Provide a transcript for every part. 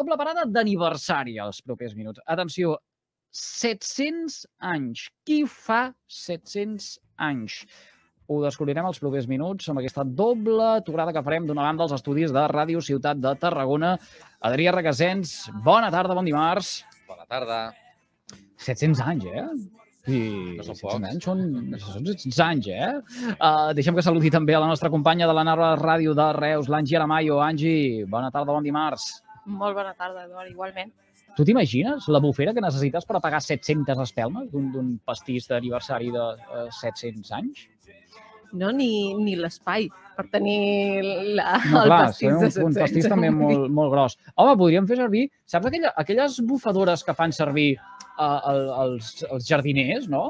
doble parada d'aniversari als propers minuts. Atenció, 700 anys. Qui fa 700 anys? Ho descobrirem els propers minuts amb aquesta doble aturada que farem d'una banda als estudis de Ràdio Ciutat de Tarragona. Adrià Requesens, bona tarda, bon dimarts. Bona tarda. 700 anys, I no són 700 anys són 700 anys, Deixem que saludi també a la nostra companya de la nova ràdio de Reus, l'Angie Aramayo. Angie, bona tarda, bon dimarts. Molt bona tarda, Eduard, igualment. Tu t'imagines la bufera que necessites per pagar 700 espelmes d'un pastís d'aniversari de 700 anys? No, ni l'espai per tenir el pastís de 700. Un pastís també molt gros. Home, podríem fer servir, saps aquelles bufadores que fan servir els jardiners, no?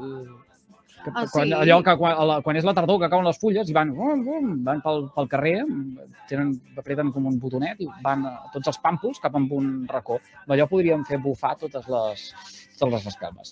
Allò que quan és la tardor que cauen les fulles i van pel carrer, apreten com un botonet i van tots els pàmpols cap a un racó. Allò podríem fer bufar totes les espelmes.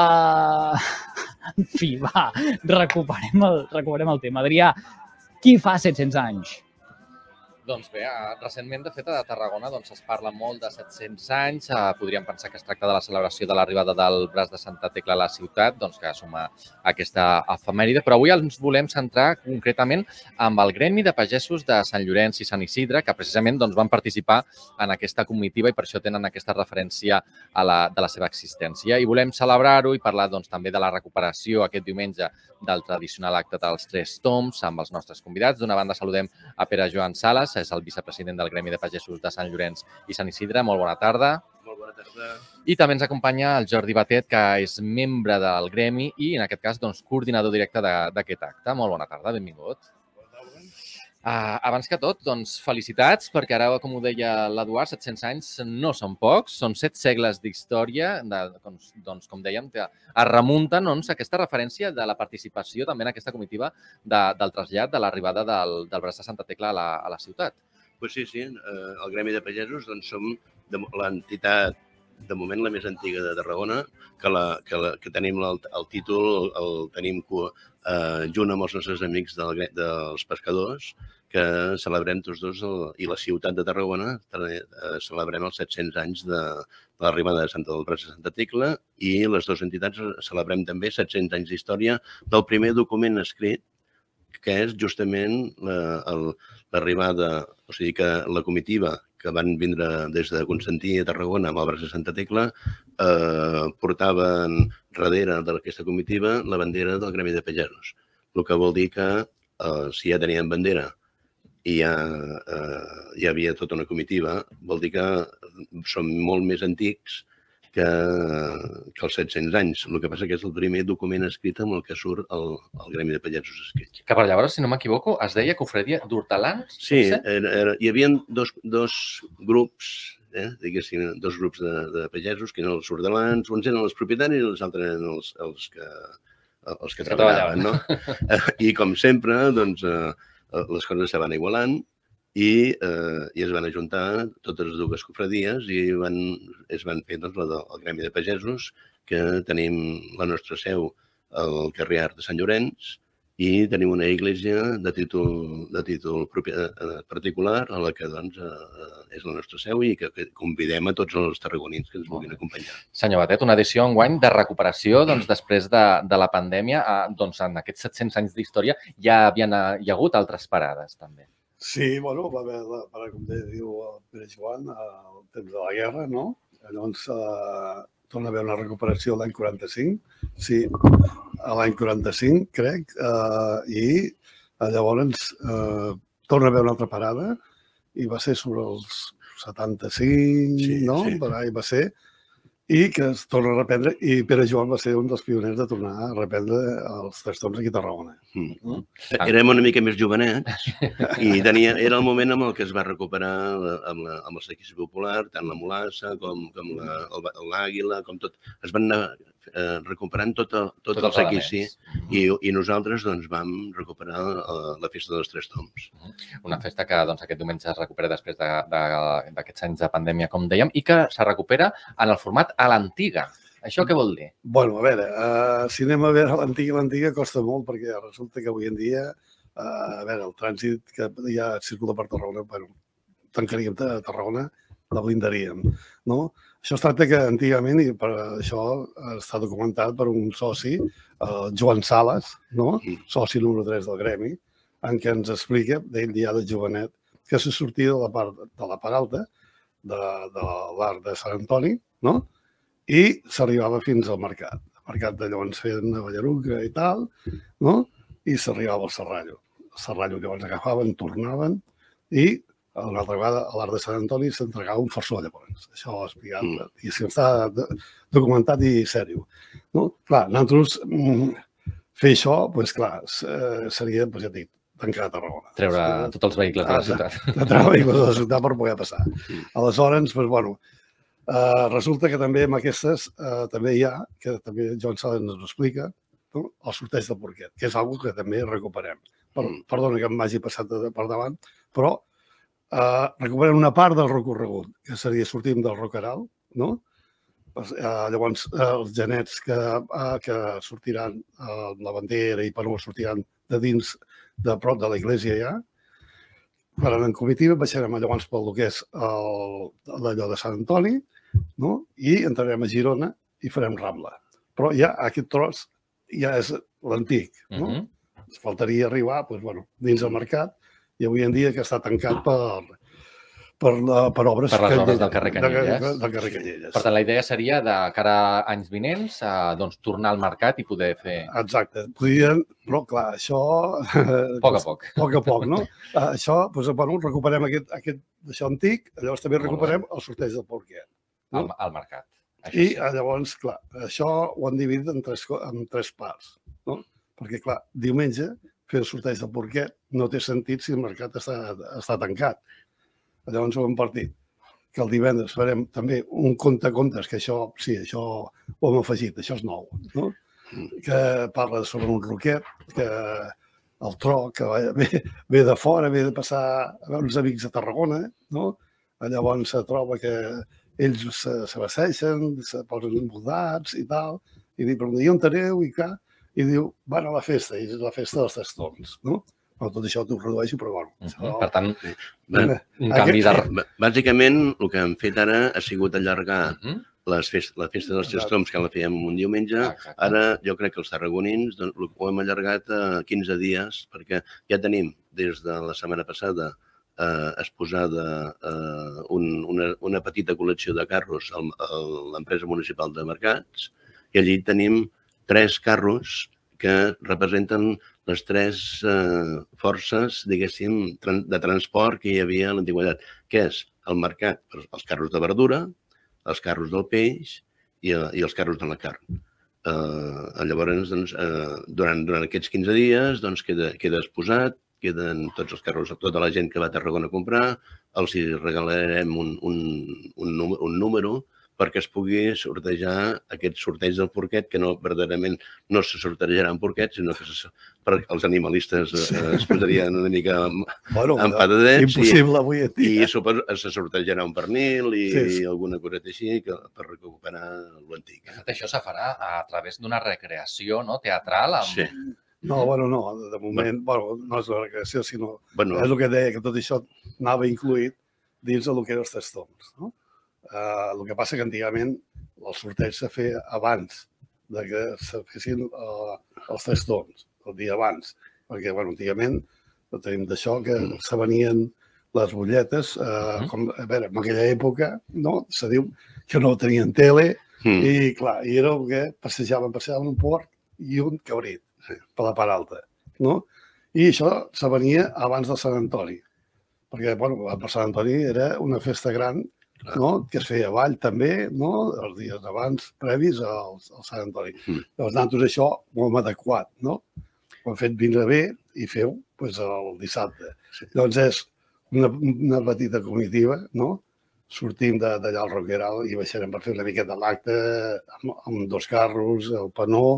En fi, va, recuperem el tema. Adrià, qui fa 700 anys? Doncs bé, recentment, de fet, a Tarragona es parla molt de 700 anys. Podríem pensar que es tracta de la celebració de l'arribada del braç de Santa Tecla a la ciutat, que suma aquesta efemèride. Però avui ens volem centrar concretament amb el Gremi de Pagesos de Sant Llorenç i Sant Isidre, que precisament van participar en aquesta comitiva i per això tenen aquesta referència de la seva existència. I volem celebrar-ho i parlar també de la recuperació aquest diumenge del tradicional acte dels Tres Tombs amb els nostres convidats. D'una banda saludem a Pere Joan Sales, és el vicepresident del Gremi de Pagesos de Sant Llorenç i Sant Isidre. Molt bona tarda. Molt bona tarda. I també ens acompanya el Jordi Batet, que és membre del Gremi i, en aquest cas, coordinador directe d'aquest acte. Molt bona tarda, benvingut. Abans que tot, felicitats, perquè ara, com ho deia l'Eduard, 700 anys no són pocs, són 7 segles d'història, com dèiem, que es remunten a aquesta referència de la participació també en aquesta comitiva del trasllat de l'arribada del braç de Santa Tecla a la ciutat. Pues sí, el Gremi de Pagesos som l'entitat, de moment, la més antiga de Tarragona, que tenim el títol, el tenim junt amb els nostres amics dels pescadors, que celebrem tots dos, i la ciutat de Tarragona, celebrem els 700 anys de l'arribada del braç de Santa Tecla i les dues entitats celebrem també 700 anys d'història del primer document escrit, que és justament l'arribada, o sigui que la comitiva que van vindre des de Constantí a Tarragona amb el braç de Santa Tecla, portaven darrere d'aquesta comitiva la bandera del Gremi de Pagesos. El que vol dir que si ja tenien bandera i ja hi havia tota una comitiva, vol dir que som molt més antics que els 700 anys. El que passa que és el primer document escrit amb el que surt el Gremi de Pagesos escrit. Que per llavors, si no m'equivoco, es deia Cofredia d'Hortelans? Sí, hi havia dos grups, diguéssim, dos grups de pagesos, que eren els hortelans, uns eren els propietaris i els altres eren els que treballaven, no? I com sempre, doncs, les coses se van igualant i es van ajuntar totes les dues cofradies i es van fer el Gremi de Pagesos, que tenim la nostra seu al carrer Art de Sant Llorenç i tenim una església de títol particular a la que és la nostra seu i que convidem a tots els tarragonins que ens vulguin acompanyar. Senyor Batet, una edició enguany de recuperació després de la pandèmia. En aquests 700 anys d'història ja hi ha hagut altres parades, també. Sí, bueno, va haver, com diu el Pere Joan, al temps de la guerra, no? Llavors torna a haver una recuperació l'any 45, sí, l'any 45, crec, i llavors torna a haver una altra parada i va ser sobre els 75, no? Per ahí va ser, i que es torna a reprendre, i Pere Joan va ser un dels pioners de tornar a reprendre els Tres Tombs aquí a Tarragona. Érem una mica més jovenets i era el moment en el que es va recuperar amb el saquisme popular, tant la mulassa com l'àguila, com tot. Es van anar recuperant tot el saquici i nosaltres vam recuperar la festa dels Tres Tombs. Una festa que aquest diumenge es recupera després d'aquests anys de pandèmia, com dèiem, i que se recupera en el format a l'antiga. Això què vol dir? Bueno, a veure, si anem a veure l'antiga costa molt perquè resulta que avui en dia, a veure, el trànsit que ja circula per Tarragona, bueno, tancaríem a Tarragona blindaríem. No? Això es tracta que antigament, i per això està documentat per un soci, Joan Sales, no? Soci número 3 del gremi, en què ens explica, d'ell ja de jovenet, que se sortia de la part alta de l'Arc de Sant Antoni, no? I s'arribava fins al mercat. El mercat de llavors feien una ballaruca i tal, no? I s'arribava al Serrallo. El Serrallo llavors agafaven, tornaven i una altra vegada a l'Arc de Sant Antoni s'entregava un farçó llavors. Això ho explicat, i si està documentat i sèrio. No? Clar, nosaltres fer això, doncs clar, seria, ja dic, tancar a Tarragona. Treure tots els vehicles de la ciutat. Treure vehicles de la ciutat per poder passar. Aleshores, doncs, bueno, resulta que també amb aquestes també hi ha, que també Joan Sales ens ho explica, no? El sorteig del porquet, que és una que també recuperem. Perdona que m'hagi passat per davant, però recuperem una part del recorregut, que seria sortim del Roqueral, no? Llavors, els genets que sortiran a la bandera i per on sortiran de dins, de prop de l'església ja, faran en comitiva, baixarem llavors pel que és l'allò de Sant Antoni, no? I entrarem a Girona i farem Rambla. Però ja aquest tros ja és l'antic, no? Ens faltaria arribar dins del mercat i avui en dia que està tancat per obres... Per les obres del carrer Canyelles. Del carrer Canyelles. Per tant, la idea seria, de cara a anys vinents, tornar al mercat i poder fer... Exacte. Podrien, però clar, això... A poc. Poc a poc, no? Això, recuperem això antic, llavors també recuperem el sorteig del porquet. Al mercat. I llavors, clar, això ho han dividit en tres parts, no? Perquè, clar, diumenge fer el sorteig del porquet no té sentit si el mercat està tancat. Llavors ho hem partit. Que el divendres farem també un compte-comptes, que això, sí, això ho hem afegit, això és nou, no? Que parla sobre un roquet, que el tro, que ve de fora, ve de passar a veure uns amics de Tarragona, no? Llavors se troba que ells s'abasteixen, se posen envoltats i tal, i diu, però on aneu i què? I diu, van a la festa, i és la festa dels testons, no? Tot això t'ho redueixo, però bueno. Per tant, un canvi de... Bàsicament, el que hem fet ara ha sigut allargar la festa dels testons, que la fèiem un diumenge. Ara jo crec que els tarragonins ho hem allargat a 15 dies, perquè ja tenim des de la setmana passada exposada una petita col·lecció de carros a l'empresa municipal de mercats i allí tenim 3 carros que representen les 3 forces, diguéssim, de transport que hi havia a l'antiguitat, que és el mercat, els carros de verdura, els carros del peix i els carros de la carn. Llavors, durant aquests 15 dies queda exposat, queden tots els carros, tota la gent que va a Tarragona a comprar, els hi regalarem un número perquè es pugui sortejar aquest sorteig del porquet, que verdaderament no se sortejarà en porquet, sinó que els animalistes es posarien una mica enfadadets. Impossible avui en dia. I se sortejarà un pernil i alguna coseta així per recuperar l'antic. Això se farà a través d'una recreació teatral? Sí. No, de moment no és la recreació, sinó és el que deia, que tot això anava incluït dins del que eren els testons. El que passa que antigament el sorteig se feia abans que se fessin els testons, el dia abans, perquè antigament tenim d'això que se venien les butlletes, en aquella època se diu que no tenien tele i clar, i era el que passejaven un porc i un cabrit per la part alta. I això se venia abans del Sant Antoni, perquè per Sant Antoni era una festa gran que es feia a Vall també, els dies abans, previs al Sant Antoni. Llavors, nosaltres això ho hem adequat, ho hem fet vindre bé i feu el dissabte. Llavors és una petita comitiva, sortim d'allà al Roqueral i baixarem per fer una miqueta l'acte amb 2 carros, el panó,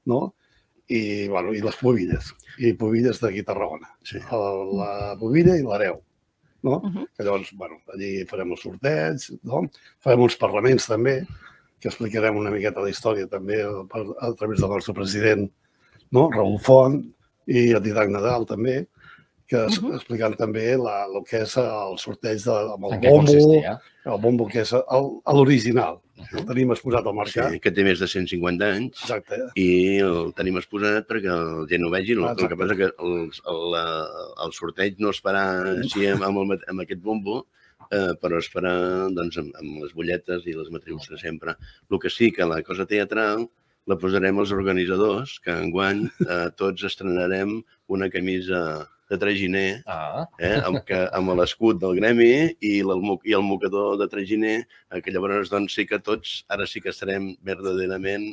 i les pobilles, i pobilles d'aquí a Tarragona. La pobilla i l'hereu. Que llavors, allí farem el sorteig, farem uns parlaments també, que explicarem una miqueta la història també a través del nostre president, Raül Font, i el Didac Nadal també, que explicant també el que és el sorteig amb el En què bombo, consistia? el bombo que és l'original. El tenim exposat al mercat. Sí, que té més de 150 anys. Exacte. I el tenim exposat perquè la gent ho vegi. El que passa que el sorteig no es farà així amb aquest bombo, però es farà amb les butlletes i les matrius de sempre. El que sí que la cosa teatral la posarem els organitzadors, que enguany tots estrenarem una camisa de traginer amb l'escut del gremi i el mocador de traginer, que llavors sí que tots ara sí que estarem verdaderament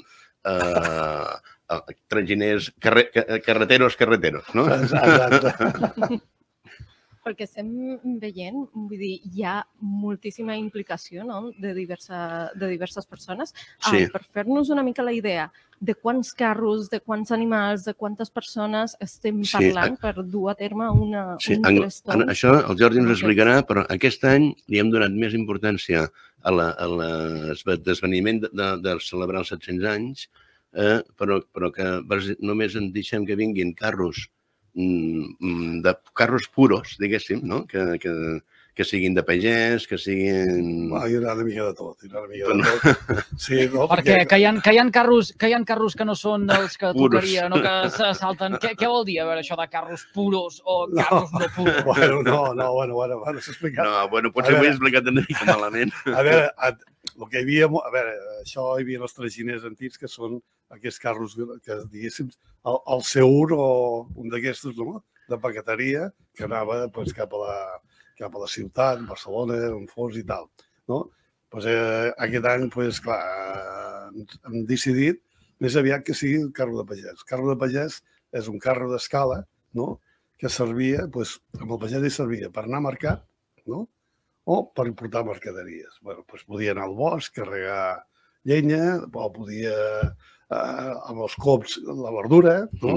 traginers, carreteros, no? Exacte. Perquè estem veient, vull dir, hi ha moltíssima implicació de diverses persones. Sí. Per fer-nos una mica la idea de quants carros, de quants animals, de quantes persones estem parlant per dur a terme un tres toms. Això el Jordi ens explicarà, però aquest any li hem donat més importància a l'esdeveniment de celebrar els 700 anys, però que només en deixem que vinguin carros puros, diguéssim, no? Que siguin de pagès, que siguin... Hi haurà una mica de tot. Sí, no? Perquè que hi ha carros que no són els que tocaria, no que se salten. Què vol dir, a veure, això de carros puros o carros no puros? Bueno, s'ha explicat. No, bueno, potser ho he explicat una mica malament. A veure, el que hi havia... A veure, això hi havia els traginers antics, que són aquests carros que, diguéssim, el Seur o un d'aquestos, no?, de paqueteria, que anava cap a la ciutat, Barcelona, on fos i tal. Aquest any, clar, hem decidit més aviat que sigui el carro de pagès. El carro de pagès és un carro d'escala que servia, amb el pagès hi servia per anar a mercat o per portar mercaderies. Podia anar al bosc, carregar llenya, o podia, amb els cops, la verdura,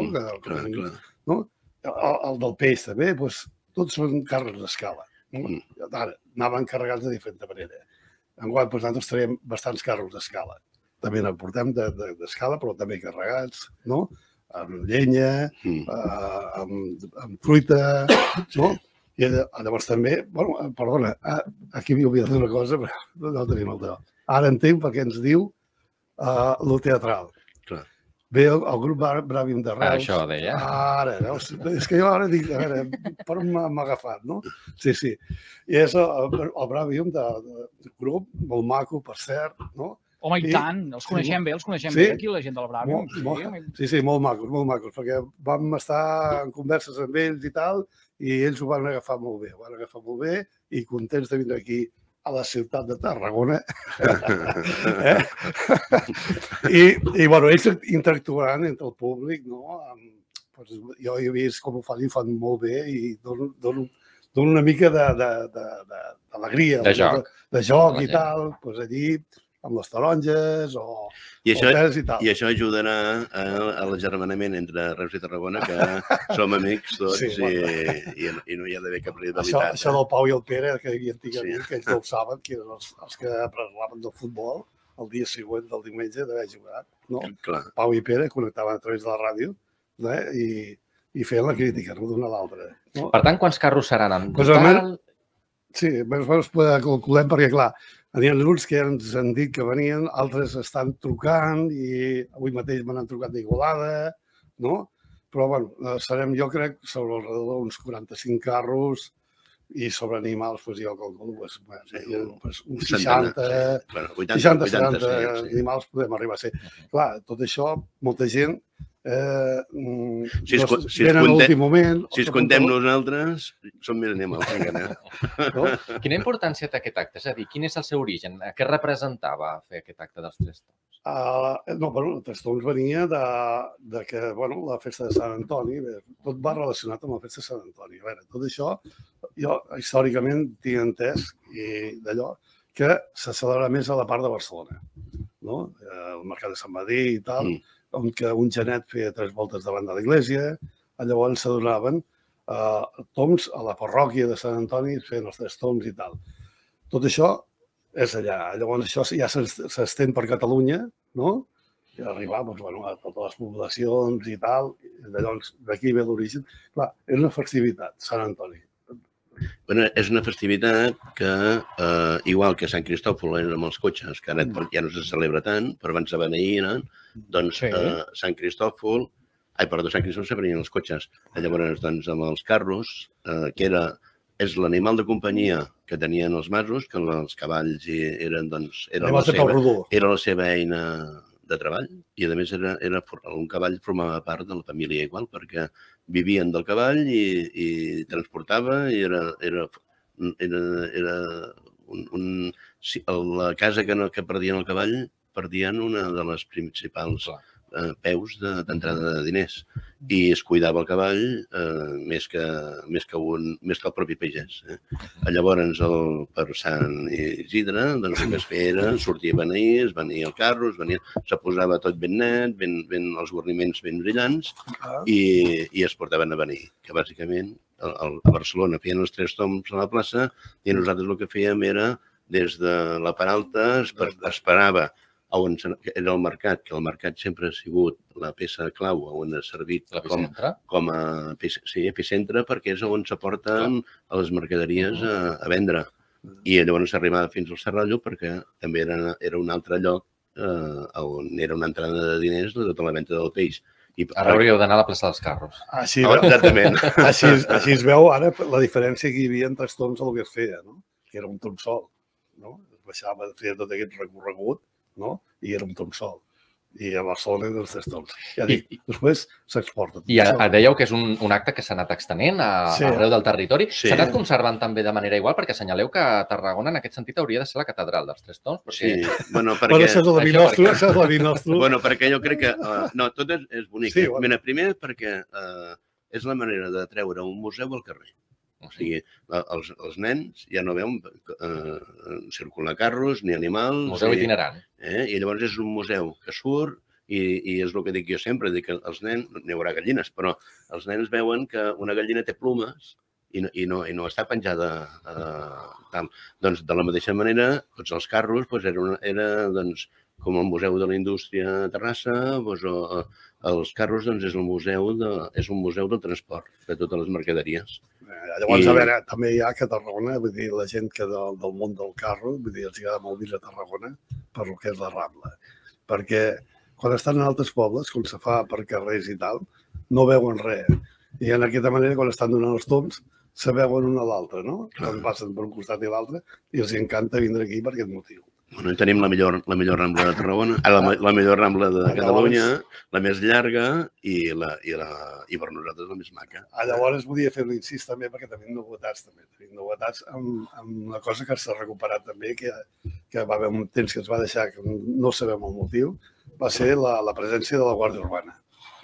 el del peix també, tots són carros d'escala. Ara, anaven carregats de diferent manera. Enguany, nosaltres traiem bastants carros d'escala. També en portem d'escala, però també carregats, amb llenya, amb fruita, i llavors també, perdona, aquí m'he oblidat una cosa, però no tenim el tema. Ara entenc perquè ens diu lo teatral. Ve el grup Bràvium de Reus. Això deia. Ara, és que jo ara dic, a veure, per on m'ha agafat, no? Sí. I és el Bràvium del grup, molt maco, per cert, no? Home, i tant, els coneixem bé, aquí la gent del Bràvium. Sí, molt macos, perquè vam estar en converses amb ells i tal, i ells ho van agafar molt bé, i contents de vindre aquí a la ciutat de Tarragona. I, ells interactuaran entre el públic, no? Jo he vist com ho fan i fan molt bé i dono una mica d'alegria. De joc i tal, allí, amb les taronges o pers i tal. I això ajudarà a l'agermanament entre Reus i Tarragona, que som amics tots i no hi ha d'haver cap rivalitat. Això del Pau i el Pere, que hi havia antigament, que ells no ho saben, que eren els que parlaven del futbol el dia següent del diumenge d'haver jugat. Pau i Pere connectaven a través de la ràdio i feien la crítica l'un a l'altre. Per tant, quants carros seran en total? Sí, més o menys calculem perquè, clar, n'hi ha uns que ens han dit que venien, altres estan trucant i avui mateix me n'han trucat d'Igualada, no? Però, serem, jo crec, sobre alrededor d'uns 45 carros i sobre animals, jo calculo, uns 60-70 animals podem arribar a ser. Clar, tot això, molta gent venen a l'últim moment. Si es contem nosaltres, som més animals encara. Quina importància té aquest acte? És a dir, quin és el seu origen? Què representava fer aquest acte dels Tres Toms? Els Tres Toms venia de que, la festa de Sant Antoni, tot va relacionat amb la festa de Sant Antoni. A veure, tot això, jo històricament tinc entès d'allò que se celebra més a la part de Barcelona, el mercat de Sant Madí i tal, on un genet feia 3 voltes davant de l'església, llavors s'adonaven toms a la parròquia de Sant Antoni, feien els 3 toms i tal. Tot això és allà. Llavors això ja s'estén per Catalunya, no? arribar a totes les poblacions i tal. Llavors, d'aquí ve l'origen. Clar, és una festivitat, Sant Antoni. Bueno, és una festivitat que, igual que Sant Cristòfol amb els cotxes, que ara ja no se celebra tant, però abans se beneïen, doncs Sant Cristòfol se venien els cotxes. Llavors, doncs, amb els carros, que és l'animal de companyia que tenien els masos, que els cavalls eren la seva eina de treball, i a més un cavall formava part de la família igual, perquè vivien del cavall i transportava, i la casa que perdien el cavall, perdien una de les principals peus d'entrada de diners, i es cuidava el cavall més que el propi pagès. Llavors, per Sant Isidre, el que es feia era sortir a beneir, es venia el carro, se posava tot ben net, els guarniments ben brillants, i es portaven a beneir, que bàsicament a Barcelona feien els 3 tombs a la plaça, i nosaltres el que fèiem era, des de la Peralta, esperava on era el mercat, que el mercat sempre ha sigut la peça clau on ha servit com a epicentre, perquè és on s'aporten les mercaderies a vendre. I llavors s'arribava fins al Serrallo, perquè també era un altre lloc on era una entrada de diners de tota la venda del peix. Ara hauríeu d'anar a la plaça dels Carros. Exactament. Així es veu ara la diferència que hi havia entre els toms el que es feia, que era un tom sol. Baixava, feia tot aquest recorregut, i era un tom sol. I a Barcelona eren els 3 toms. Ja dic, després s'exporta. I dèieu que és un acte que s'ha anat extenent arreu del territori. S'ha anat conservant també de manera igual, perquè assenyaleu que Tarragona en aquest sentit hauria de ser la catedral dels 3 toms. Sí, bueno, perquè... Això és la vi nostra. Bueno, perquè jo crec que... No, tot és bonic. Mira, primer perquè és la manera de treure un museu al carrer. O sigui, els nens ja no veuen circular carros ni animals. Museu itinerant. I llavors és un museu que surt i és el que dic jo sempre, que els nens, n'hi haurà gallines, però els nens veuen que una gallina té plomes i no està penjada tal. Doncs de la mateixa manera, tots els carros era com el Museu de la Indústria a Terrassa, els carros és un museu del transport de totes les mercaderies. Llavors, a veure, també hi ha que a Tarragona, vull dir, la gent que del món del carro, vull dir, els agrada molt vindre a Tarragona per el que és la Rambla. Perquè quan estan en altres pobles, com se fa per carrers i tal, no veuen res. I en aquesta manera, quan estan donant els toms, se veuen un a l'altre, no? Quan passen per un costat i l'altre, i els encanta vindre aquí per aquest motiu. Bueno, tenim la millor Rambla de Tarragona, la millor Rambla de Catalunya, la més llarga i per nosaltres la més maca. Llavors volia fer un incís també perquè tenim novetats també. Tenim novetats amb una cosa que s'ha recuperat també, que va haver un temps que ens va deixar, que no sabem el motiu, va ser la presència de la Guàrdia Urbana.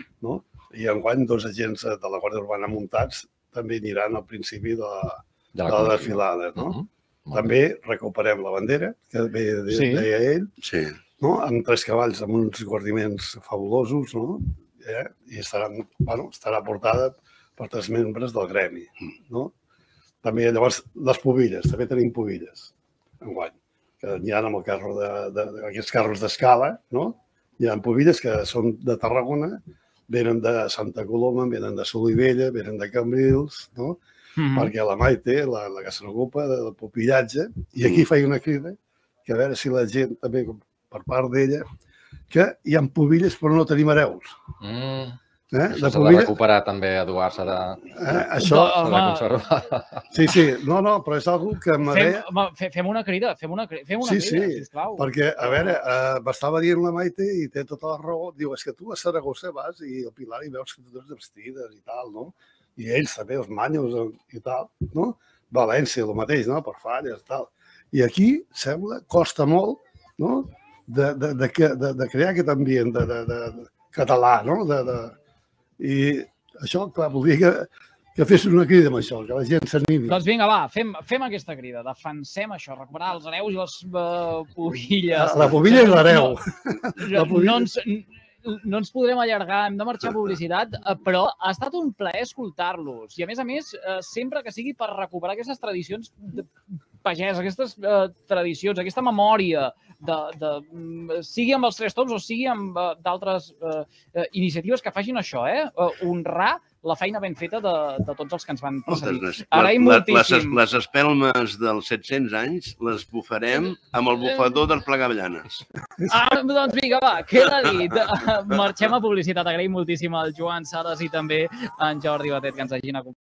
I enguany 2 agents de la Guàrdia Urbana muntats també aniran al principi de la desfilada. També recuperem la bandera, que deia ell, amb 3 cavalls amb uns guardiments fabulosos, i estarà portada per 3 membres del gremi. També, llavors, les pobilles, també tenim pobilles, enguany, que n'hi ha amb el carro aquests carros d'escala, hi ha pobilles que són de Tarragona, venen de Santa Coloma, venen de Solivella, venen de Cambrils, perquè la Maite, la que se n'ocupa del popillatge, i aquí feia una crida, que a veure si la gent també, per part d'ella, que hi ha pobilles però no tenim hereus. Això s'ha de recuperar també, Eduard, s'ha de conservar. Sí, no, però és una que m'agrada... Fem una crida, sisplau. Perquè, a veure, m'estava dient la Maite i té tota la raó, diu, és que tu a Saragossa vas i al Pilar i veus que totes vestides i tal, no? I ells també, els manyos i tal, no? València, el mateix, no? Per falles i tal. I aquí, sembla, costa molt, no? De crear aquest ambient català, no? I això, clar, voldria que fes una crida amb això, que la gent s'animi. Doncs vinga, va, fem aquesta crida, defensem això, recuperar els hereus i les pobilles. La pobilla i l'hereu. No ens podrem allargar, hem de marxar a publicitat, però ha estat un plaer escoltar-los. I a més, sempre que sigui per recuperar aquestes tradicions pagès, aquestes tradicions, aquesta memòria, sigui amb els Tres Toms o sigui amb d'altres iniciatives que facin això, honrar la feina ben feta de tots els que ens van precedir. Agraïm moltíssim. Les espelmes dels 700 anys les bufarem amb el bufador del Plegavellanes. Doncs vinga, va, queda dit. Marxem a publicitat. Agraïm moltíssim al Joan Sales i també a en Jordi Batet que ens hagin acompanyat.